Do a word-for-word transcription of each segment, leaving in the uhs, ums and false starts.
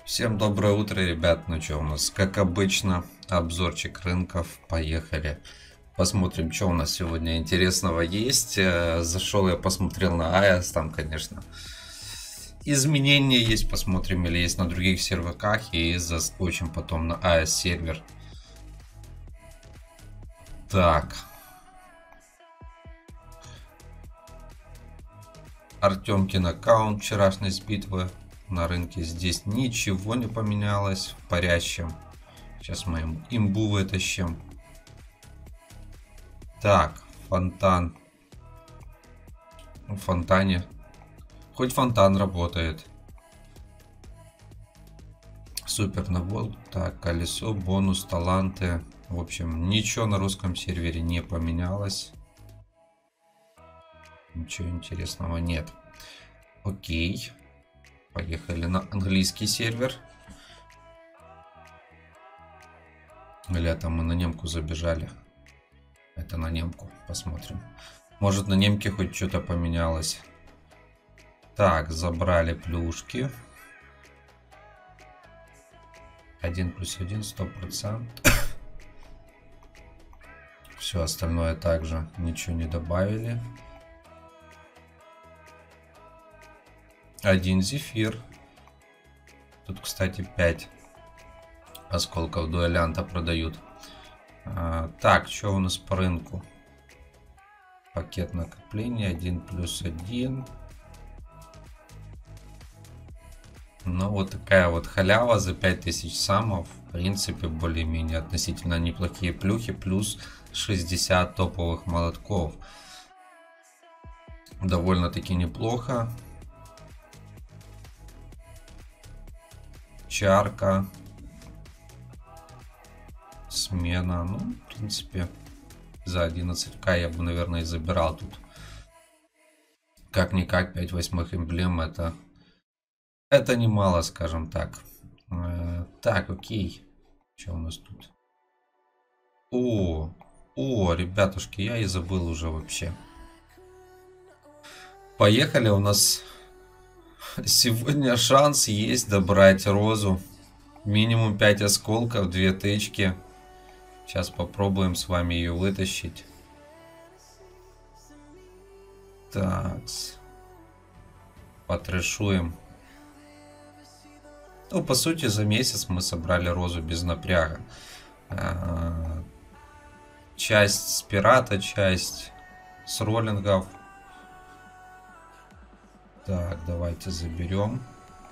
Всем доброе утро, ребят. Ну что у нас, как обычно, обзорчик рынков. Поехали. Посмотрим, что у нас сегодня интересного есть. Зашел я, посмотрел на АЭС. Там, конечно, изменения есть. Посмотрим, или есть на других серверках. И заскочим потом на АЭС сервер. Так. Артемкин аккаунт вчерашней с битвы. На рынке здесь ничего не поменялось в парящем. Сейчас мы им имбу вытащим. Так, фонтан. В фонтане. Хоть фонтан работает. Супер набор. Так, колесо, бонус, таланты. В общем, ничего на русском сервере не поменялось. Ничего интересного нет. Окей. Поехали на английский сервер. Или это мы на немку забежали? Это на немку. Посмотрим. Может, на немке хоть что-то поменялось. Так, забрали плюшки. Один плюс один, сто процентов. Все остальное также ничего не добавили. Один зефир. Тут, кстати, пять осколков дуэлянта продают. А, так, что у нас по рынку? Пакет накопления один плюс один. Ну, вот такая вот халява за пять тысяч самов. В принципе, более-менее относительно неплохие плюхи. Плюс шестьдесят топовых молотков. Довольно-таки неплохо. Чарка. Смена. Ну, в принципе, за одиннадцать ка я бы, наверное, и забирал тут. Как-никак, пять восьмых эмблем это... Это немало, скажем так. Э, так, окей. Что у нас тут? О, о, ребятушки, я и забыл уже вообще. Поехали, у нас... Сегодня шанс есть добрать розу. Минимум пять осколков, две тычки. Сейчас попробуем с вами ее вытащить. Так. Потрешуем. Ну, по сути, за месяц мы собрали розу без напряга. Часть с пирата, часть с роллингов. Так, давайте заберем.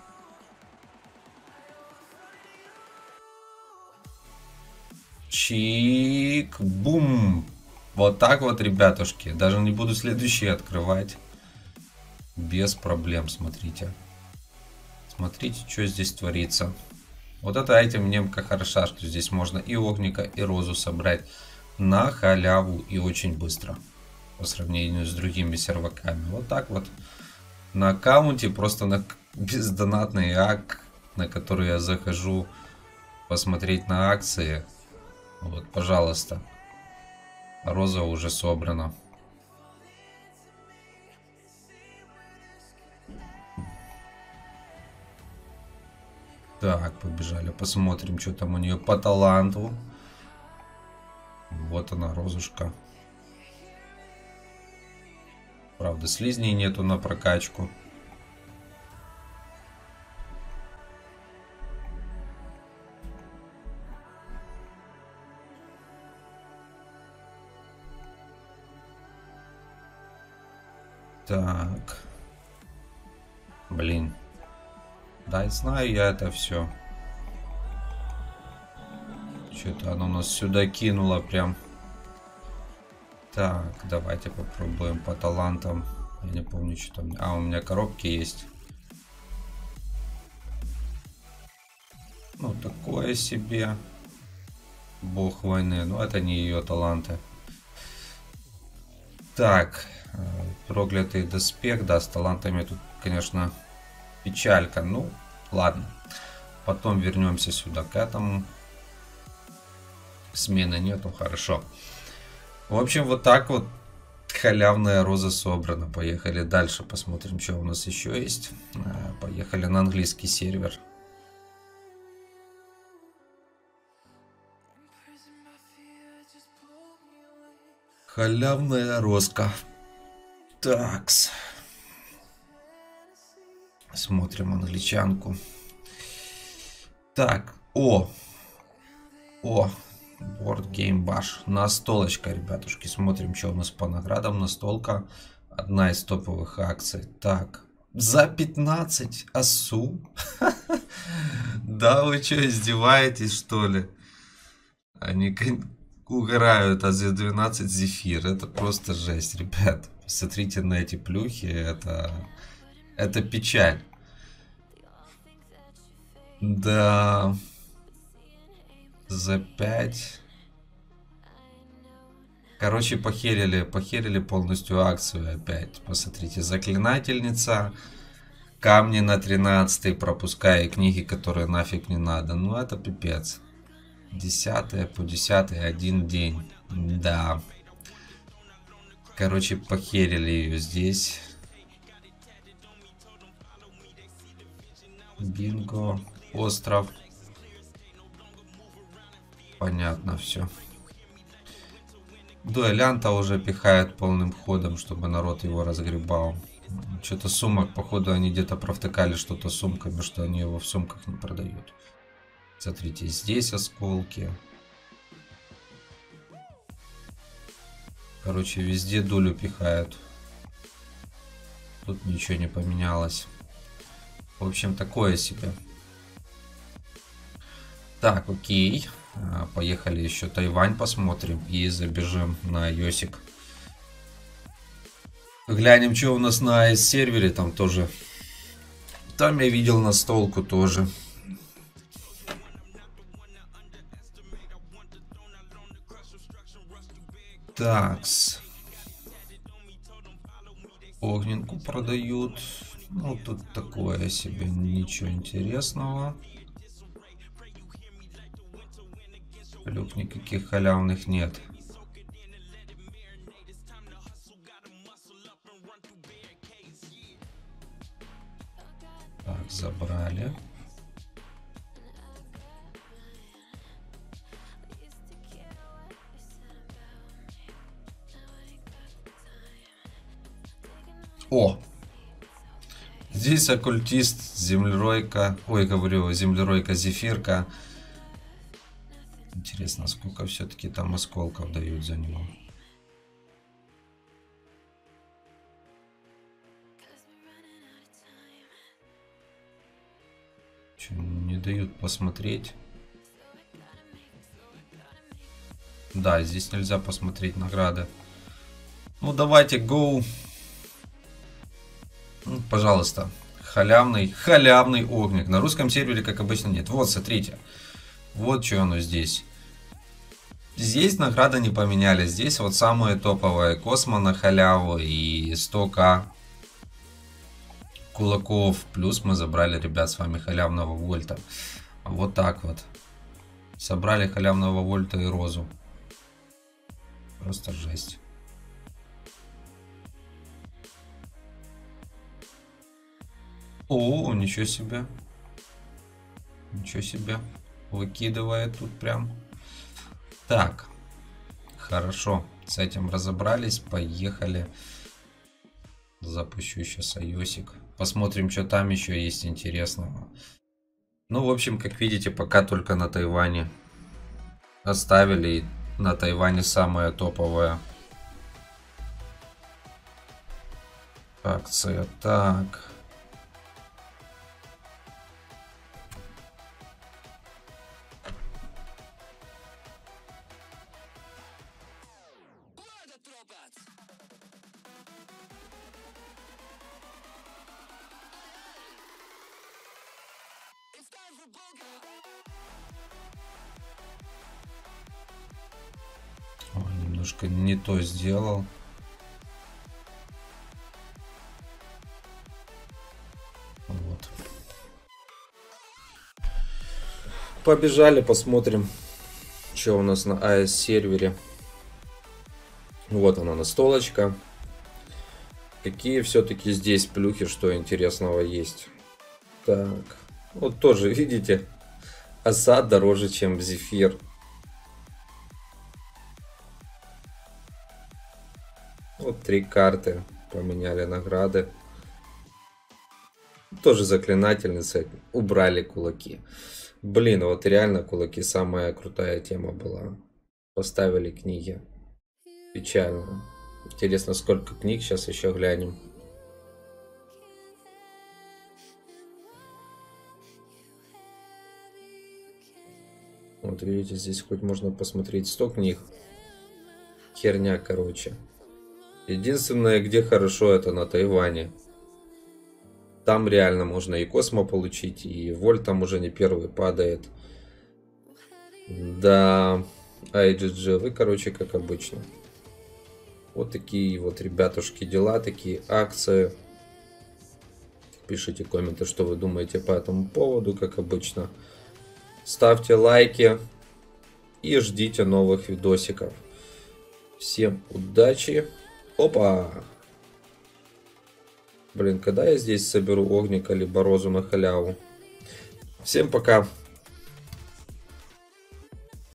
Чик, бум. Вот так вот, ребятушки. Даже не буду следующие открывать. Без проблем, смотрите. Смотрите, что здесь творится. Вот это этим немка хороша, что здесь можно и огника, и розу собрать на халяву и очень быстро. По сравнению с другими серваками. Вот так вот. На аккаунте, просто на бездонатный ак, на который я захожу посмотреть на акции. Вот, пожалуйста. Роза уже собрана. Так, побежали, посмотрим, что там у нее по таланту. Вот она, розушка. Правда, слизней нету на прокачку. Так. Блин. Да, знаю я это все. Что-то оно нас сюда кинуло прям. Так, давайте попробуем по талантам. Я не помню, что там. А, у меня коробки есть. Ну, такое себе. Бог войны. Но это не ее таланты. Так. Проклятый доспех. Да, с талантами тут, конечно, печалька. Ну, ладно. Потом вернемся сюда к этому. Смены нету, хорошо. В общем, вот так вот халявная роза собрана. Поехали дальше, посмотрим, что у нас еще есть. Поехали на английский сервер. Халявная роска. Такс. Смотрим англичанку. Так, о. О. Board Game Bash. Настолочка, ребятушки. Смотрим, что у нас по наградам. Настолка. Одна из топовых акций. Так. За пятнадцать асу. Да вы что, издеваетесь, что ли? Они угорают, а за двенадцать зефир. Это просто жесть, ребят. Посмотрите на эти плюхи. Это, это печаль. Да. За пять. Короче, похерили, похерили полностью акцию опять. Посмотрите, заклинательница. Камни на тринадцатый, пропуская книги, которые нафиг не надо. Ну, это пипец. десятое по десятый один день. Да. Короче, похерили ее здесь. Бинго. Остров. Понятно все. Дуэлянта уже пихает полным ходом, чтобы народ его разгребал. Что-то сумок, походу, они где-то провтыкали что-то сумками, что они его в сумках не продают. Смотрите, здесь осколки. Короче, везде дулю пихают. Тут ничего не поменялось. В общем, такое себе. Так, окей. Поехали еще Тайвань посмотрим и забежим на Йосик. Глянем, что у нас на эй эс сервере. Там тоже. Там я видел настолку тоже. Такс. Огненку продают. Ну, тут такое себе. Ничего интересного. Плюх никаких халявных нет. Так, забрали. О! Здесь оккультист, землеройка. Ой, говорю, землеройка Зефирка. Интересно, сколько все-таки там осколков дают за него. Че, не дают посмотреть. Да, здесь нельзя посмотреть награды. Ну, давайте, go. Ну, пожалуйста. Халявный, халявный огник. На русском сервере, как обычно, нет. Вот, смотрите. Вот что оно здесь. Здесь награды не поменяли. Здесь вот самые топовые. Космо на халяву и сто ка кулаков. Плюс мы забрали, ребят, с вами халявного вольта. Вот так вот. Собрали халявного вольта и розу. Просто жесть. О, ничего себе. Ничего себе. Выкидывает тут прям. Так. Хорошо. С этим разобрались. Поехали. Запущу сейчас айосик. Посмотрим, что там еще есть интересного. Ну, в общем, как видите, пока только на Тайване оставили. И на Тайване самое топовое. Акция. Так. О, немножко не то сделал. Вот. Побежали, посмотрим, что у нас на эй эс сервере. Вот она, настолочка. Какие все-таки здесь плюхи, что интересного есть. Так, вот тоже, видите, оса дороже, чем зефир. три карты. Поменяли награды. Тоже заклинательница. Убрали кулаки. Блин, вот реально кулаки самая крутая тема была. Поставили книги. Печально. Интересно, сколько книг. Сейчас еще глянем. Вот видите, здесь хоть можно посмотреть сто книг. Херня, короче. Единственное, где хорошо, это на Тайване. Там реально можно и Космо получить, и Вольт там уже не первый падает. Да, ай джи джи, вы, короче, как обычно. Вот такие вот, ребятушки, дела, такие акции. Пишите комменты, что вы думаете по этому поводу, как обычно. Ставьте лайки и ждите новых видосиков. Всем удачи. Опа! Блин, когда я здесь соберу огника либо розу на халяву? Всем пока!